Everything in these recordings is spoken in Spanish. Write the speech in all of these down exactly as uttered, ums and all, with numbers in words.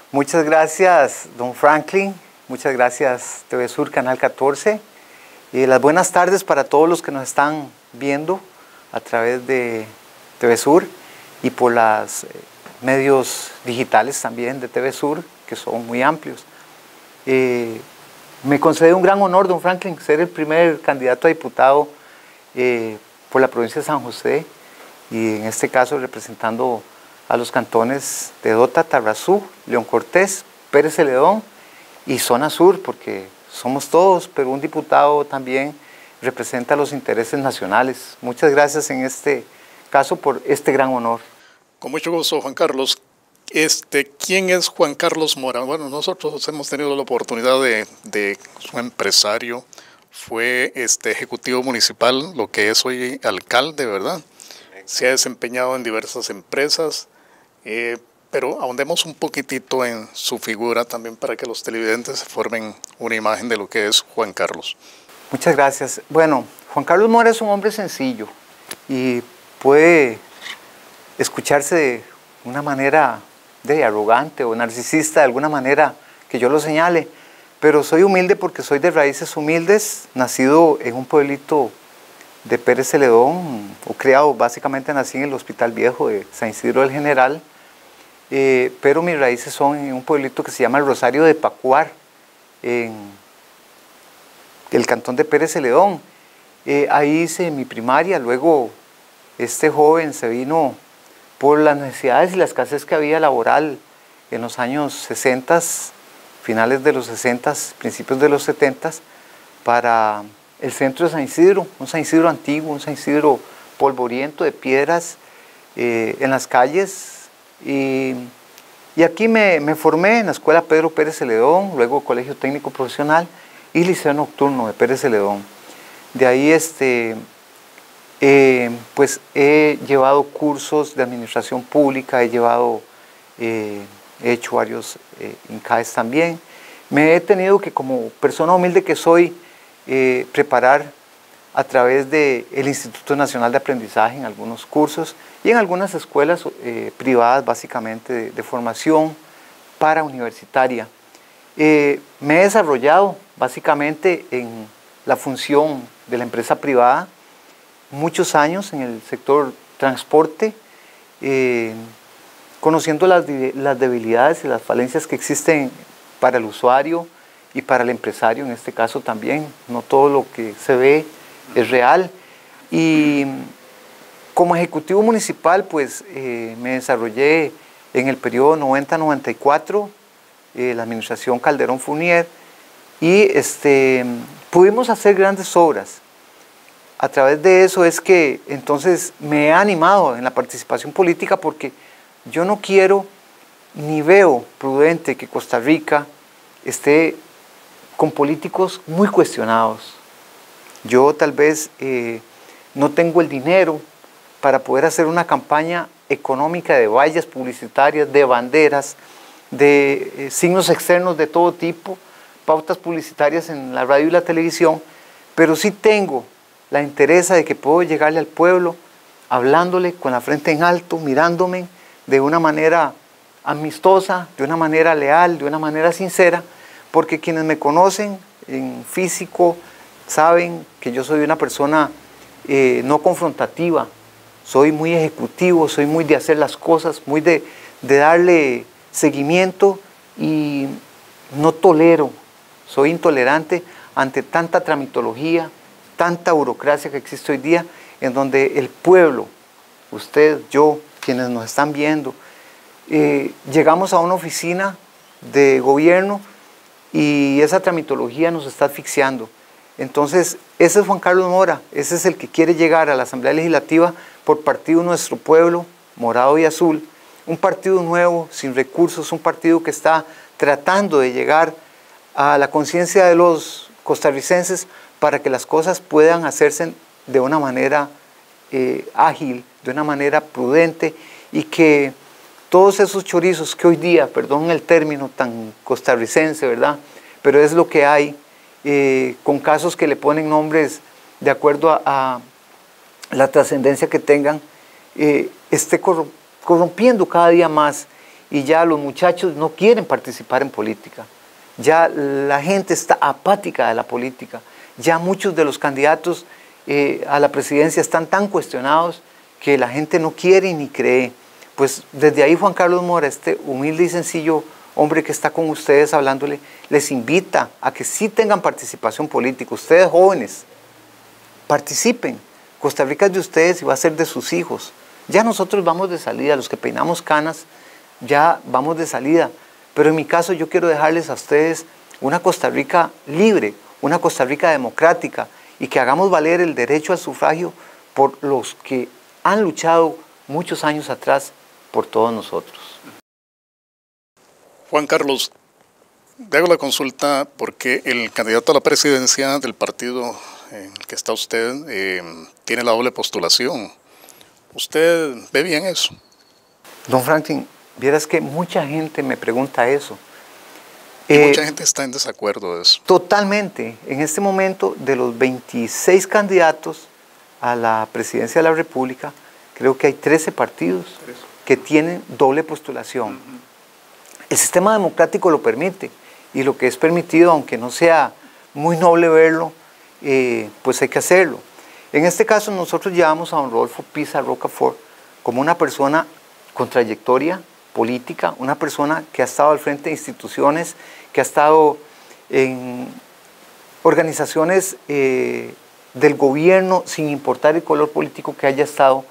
Muchas gracias, don Franklin. Muchas gracias, T V Sur, Canal catorce. Y las buenas tardes para todos los que nos están viendo a través de T V Sur y por los medios digitales también de T V Sur, que son muy amplios. Eh, me concede un gran honor, don Franklin, ser el primer candidato a diputado eh, por la provincia de San José, y en este caso representando a los cantones de Dota, Tarrazú, León Cortés, Pérez Celedón y Zona Sur, porque somos todos, pero un diputado también representa los intereses nacionales. Muchas gracias en este caso por este gran honor. Con mucho gusto, Juan Carlos. Este, ¿quién es Juan Carlos Mora? Bueno, nosotros hemos tenido la oportunidad de, de su empresario, fue este, ejecutivo municipal, lo que es hoy alcalde, ¿verdad? Se ha desempeñado en diversas empresas, eh, pero ahondemos un poquitito en su figura también para que los televidentes se formen una imagen de lo que es Juan Carlos. Muchas gracias. Bueno, Juan Carlos Mora es un hombre sencillo y puede escucharse de una manera de arrogante o narcisista, de alguna manera que yo lo señale, pero soy humilde porque soy de raíces humildes, nacido en un pueblito de Pérez Celedón, o criado, básicamente nací en el Hospital Viejo de San Isidro del General, eh, pero mis raíces son en un pueblito que se llama el Rosario de Pacuar, en el cantón de Pérez Celedón. Eh, ahí hice mi primaria, luego este joven se vino por las necesidades y la escasez que había laboral en los años sesenta, finales de los sesenta, principios de los setenta, para el centro de San Isidro, un San Isidro antiguo, un San Isidro polvoriento de piedras eh, en las calles. Y, y aquí me, me formé en la Escuela Pedro Pérez Celedón, luego Colegio Técnico Profesional y Liceo Nocturno de Pérez Celedón. De ahí este, eh, pues he llevado cursos de administración pública, he llevado, eh, he hecho varios eh, INCAES también. Me he tenido que, como persona humilde que soy, Eh, preparar a través del Instituto Nacional de Aprendizaje en algunos cursos y en algunas escuelas eh, privadas, básicamente de, de formación para universitaria. Eh, me he desarrollado básicamente en la función de la empresa privada, muchos años en el sector transporte, eh, conociendo las, las debilidades y las falencias que existen para el usuario y para el empresario en este caso también. No todo lo que se ve es real. Y como ejecutivo municipal, pues eh, me desarrollé en el periodo noventa a noventa y cuatro, eh, la administración Calderón Fournier, y este, pudimos hacer grandes obras. A través de eso es que entonces me he animado en la participación política, porque yo no quiero ni veo prudente que Costa Rica esté con políticos muy cuestionados. Yo tal vez eh, no tengo el dinero para poder hacer una campaña económica de vallas publicitarias, de banderas, de eh, signos externos de todo tipo, pautas publicitarias en la radio y la televisión, pero sí tengo la entereza de que puedo llegarle al pueblo hablándole con la frente en alto, mirándome de una manera amistosa, de una manera leal, de una manera sincera, porque quienes me conocen en físico saben que yo soy una persona eh, no confrontativa, soy muy ejecutivo, soy muy de hacer las cosas, muy de, de darle seguimiento, y no tolero, soy intolerante ante tanta tramitología, tanta burocracia que existe hoy día, en donde el pueblo, usted, yo, quienes nos están viendo, eh, llegamos a una oficina de gobierno y esa tramitología nos está asfixiando. Entonces, ese es Juan Carlos Mora, ese es el que quiere llegar a la Asamblea Legislativa por partido Nuestro Pueblo, morado y azul, un partido nuevo, sin recursos, un partido que está tratando de llegar a la conciencia de los costarricenses para que las cosas puedan hacerse de una manera eh, ágil, de una manera prudente, y que todos esos chorizos que hoy día, perdón el término tan costarricense, ¿verdad?, pero es lo que hay, eh, con casos que le ponen nombres de acuerdo a, a la trascendencia que tengan, eh, esté corrompiendo cada día más y ya los muchachos no quieren participar en política. Ya la gente está apática de la política. Ya muchos de los candidatos eh, a la presidencia están tan cuestionados que la gente no quiere ni cree. Pues desde ahí Juan Carlos Mora, este humilde y sencillo hombre que está con ustedes hablándole, les invita a que sí tengan participación política. Ustedes jóvenes, participen. Costa Rica es de ustedes y va a ser de sus hijos. Ya nosotros vamos de salida, los que peinamos canas, ya vamos de salida. Pero en mi caso yo quiero dejarles a ustedes una Costa Rica libre, una Costa Rica democrática, y que hagamos valer el derecho al sufragio por los que han luchado muchos años atrás por todos nosotros. Juan Carlos, le hago la consulta porque el candidato a la presidencia del partido en el que está usted eh, tiene la doble postulación. ¿Usted ve bien eso? Don Franklin, vieras que mucha gente me pregunta eso. Y eh, mucha gente está en desacuerdo de eso. Totalmente. En este momento, de los veintiséis candidatos a la presidencia de la República, creo que hay trece partidos que tienen doble postulación. Uh-huh. El sistema democrático lo permite, y lo que es permitido, aunque no sea muy noble verlo, eh, pues hay que hacerlo. En este caso nosotros llevamos a don Rodolfo Pisa Rocafort como una persona con trayectoria política, una persona que ha estado al frente de instituciones, que ha estado en organizaciones eh, del gobierno, sin importar el color político que haya estado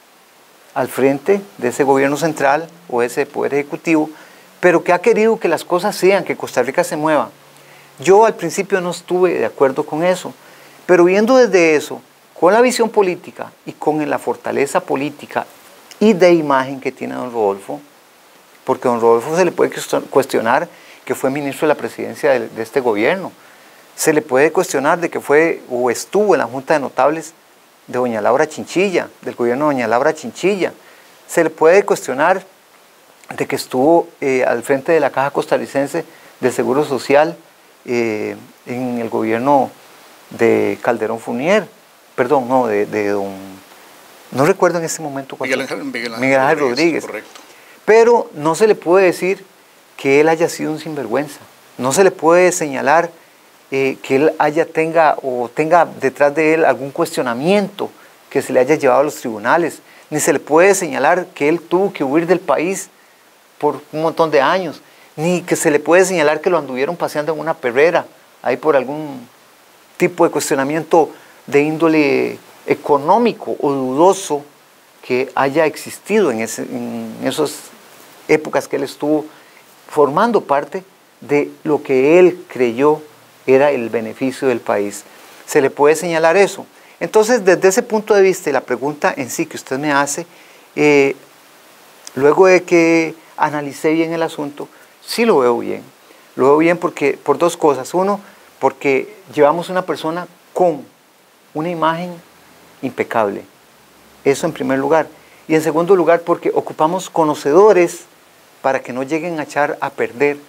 al frente de ese gobierno central o ese poder ejecutivo, pero que ha querido que las cosas sean, que Costa Rica se mueva. Yo al principio no estuve de acuerdo con eso, pero viendo desde eso, con la visión política y con la fortaleza política y de imagen que tiene don Rodolfo, porque don Rodolfo se le puede cuestionar que fue ministro de la presidencia de, de este gobierno, se le puede cuestionar de que fue o estuvo en la Junta de Notables de doña Laura Chinchilla, del gobierno de doña Laura Chinchilla, se le puede cuestionar de que estuvo eh, al frente de la Caja Costarricense del Seguro Social eh, en el gobierno de Calderón Fournier, perdón, no, de, de don, no recuerdo en este momento cuál Miguel Ángel, Miguel Ángel, Miguel Ángel Rodríguez, Rodríguez. Pero no se le puede decir que él haya sido un sinvergüenza, no se le puede señalar eh, que él haya tenga o tenga detrás de él algún cuestionamiento que se le haya llevado a los tribunales, ni se le puede señalar que él tuvo que huir del país por un montón de años, ni que se le puede señalar que lo anduvieron paseando en una perrera, ahí por algún tipo de cuestionamiento de índole económico o dudoso que haya existido en, ese, en esas épocas que él estuvo formando parte de lo que él creyó era el beneficio del país. Se le puede señalar eso. Entonces, desde ese punto de vista y la pregunta en sí que usted me hace, eh, luego de que analicé bien el asunto, sí lo veo bien. Lo veo bien porque, por dos cosas. Uno, porque llevamos una persona con una imagen impecable. Eso en primer lugar. Y en segundo lugar, porque ocupamos conocedores para que no lleguen a echar a perder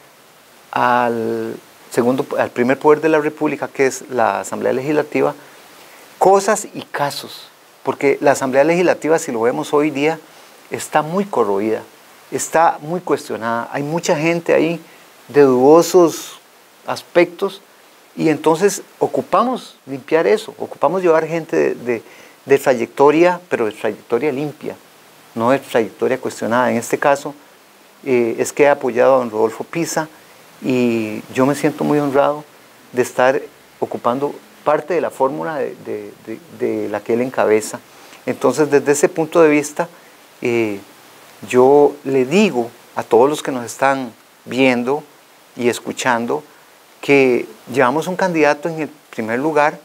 al, segundo, al primer poder de la República, que es la Asamblea Legislativa, cosas y casos. Porque la Asamblea Legislativa, si lo vemos hoy día, está muy corroída, está muy cuestionada. Hay mucha gente ahí de dudosos aspectos y entonces ocupamos limpiar eso, ocupamos llevar gente de, de, de trayectoria, pero de trayectoria limpia, no de trayectoria cuestionada. En este caso eh, es que he apoyado a don Rodolfo Pisa y yo me siento muy honrado de estar ocupando parte de la fórmula de, de, de, de la que él encabeza. Entonces, desde ese punto de vista, eh, yo le digo a todos los que nos están viendo y escuchando que llevamos un candidato en el primer lugar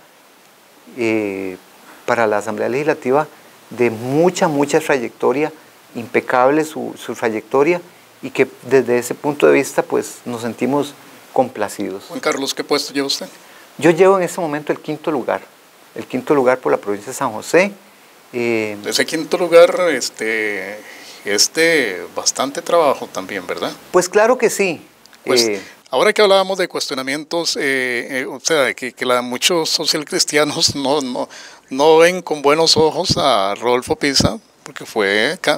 eh, para la Asamblea Legislativa de mucha, mucha trayectoria, impecable su, su trayectoria, y que desde ese punto de vista pues nos sentimos complacidos. Juan Carlos, ¿qué puesto lleva usted? Yo llevo en este momento el quinto lugar, el quinto lugar por la provincia de San José. Eh, Ese quinto lugar, este, este, bastante trabajo también, ¿verdad? Pues claro que sí. Pues, eh, ahora que hablábamos de cuestionamientos, eh, eh, o sea, que, que la, muchos socialcristianos no, no, no ven con buenos ojos a Rodolfo Pisa, porque fue,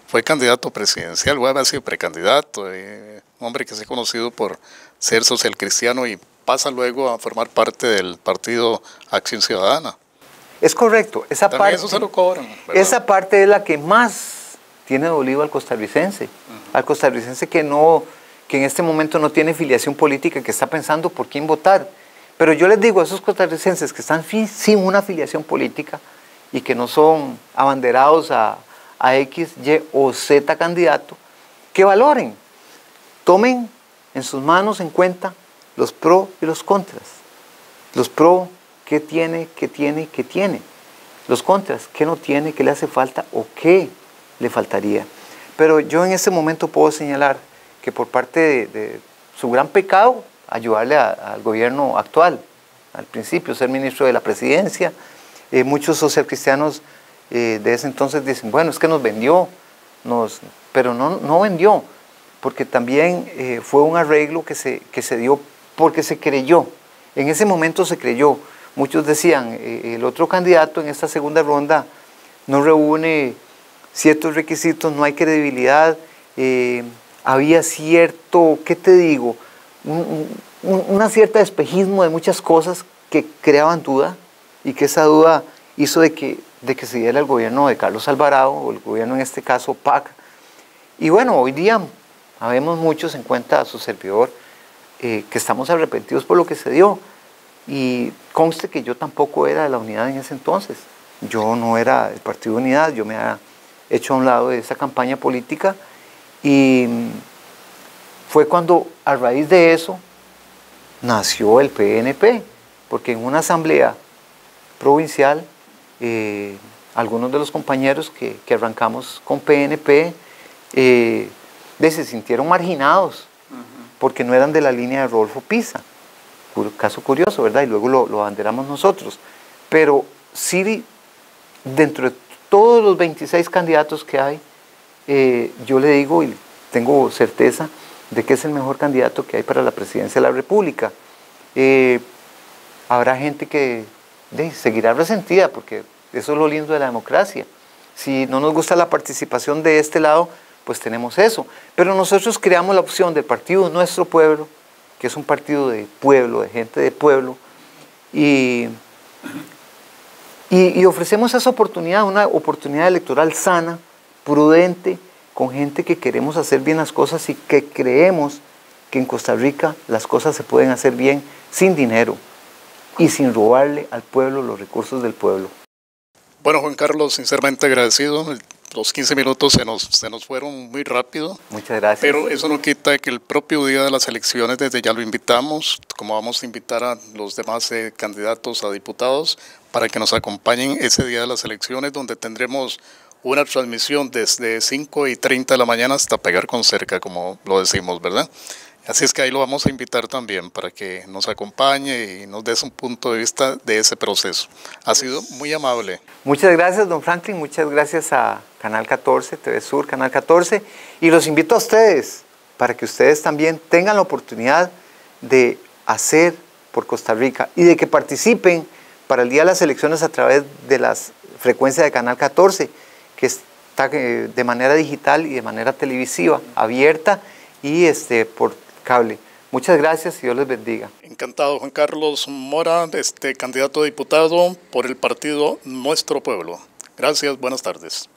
fue candidato presidencial, luego ha sido precandidato, eh, un hombre que se ha conocido por ser social cristiano y pasa luego a formar parte del partido Acción Ciudadana. Es correcto, esa También parte, eso se lo cobran, ¿verdad? esa parte es la que más tiene dolido al costarricense, uh-huh. al costarricense que, no, que en este momento no tiene filiación política, que está pensando por quién votar. Pero yo les digo a esos costarricenses que están sin una afiliación política y que no son abanderados a, a X, Y o Z candidato, que valoren, tomen en sus manos en cuenta los pros y los contras. Los pros, qué tiene, qué tiene, qué tiene. Los contras, qué no tiene, qué le hace falta o qué le faltaría. Pero yo en este momento puedo señalar que por parte de, de su gran pecado, ayudarle a, al gobierno actual, al principio ser ministro de la presidencia, eh, muchos socialcristianos eh, de ese entonces dicen, bueno, es que nos vendió, nos, pero no, no vendió, porque también eh, fue un arreglo que se, que se dio porque se creyó, en ese momento se creyó. Muchos decían, eh, el otro candidato en esta segunda ronda no reúne ciertos requisitos, no hay credibilidad, eh, había cierto, ¿qué te digo?, un, un, una cierta espejismo de muchas cosas que creaban duda y que esa duda hizo de que, de que se diera el gobierno de Carlos Alvarado, o el gobierno en este caso P A C. Y bueno, hoy día habemos muchos en cuenta a su servidor eh, que estamos arrepentidos por lo que se dio. Y conste que yo tampoco era de la Unidad en ese entonces. Yo no era del Partido Unidad, yo me había hecho a un lado de esa campaña política y fue cuando a raíz de eso nació el P N P, porque en una asamblea provincial eh, algunos de los compañeros que, que arrancamos con P N P eh, se sintieron marginados porque no eran de la línea de Rodolfo Pisa. Caso curioso, ¿verdad? Y luego lo, lo abanderamos nosotros. Pero sí, dentro de todos los veintiséis candidatos que hay, eh, yo le digo y tengo certeza de que es el mejor candidato que hay para la presidencia de la República. Eh, habrá gente que de, seguirá resentida, porque eso es lo lindo de la democracia. Si no nos gusta la participación de este lado, pues tenemos eso. Pero nosotros creamos la opción del partido Nuestro Pueblo, que es un partido de pueblo, de gente de pueblo, y, y, y ofrecemos esa oportunidad, una oportunidad electoral sana, prudente, con gente que queremos hacer bien las cosas y que creemos que en Costa Rica las cosas se pueden hacer bien sin dinero y sin robarle al pueblo los recursos del pueblo. Bueno, Juan Carlos, sinceramente agradecido. Los quince minutos se nos, se nos fueron muy rápido. Muchas gracias. Pero eso no quita que el propio día de las elecciones, desde ya lo invitamos, como vamos a invitar a los demás eh, candidatos a diputados, para que nos acompañen ese día de las elecciones, donde tendremos una transmisión desde cinco y treinta de la mañana hasta pegar con cerca, como lo decimos, ¿verdad? Así es que ahí lo vamos a invitar también para que nos acompañe y nos des un punto de vista de ese proceso. Ha sido muy amable. Muchas gracias, don Franklin. Muchas gracias a Canal catorce, T V Sur, Canal catorce. Y los invito a ustedes para que ustedes también tengan la oportunidad de hacer por Costa Rica y de que participen para el día de las elecciones a través de las frecuencias de Canal catorce, que está de manera digital y de manera televisiva, abierta y este, por cable. Muchas gracias y Dios les bendiga. Encantado, Juan Carlos Mora, este candidato a diputado por el partido Nuestro Pueblo. Gracias, buenas tardes.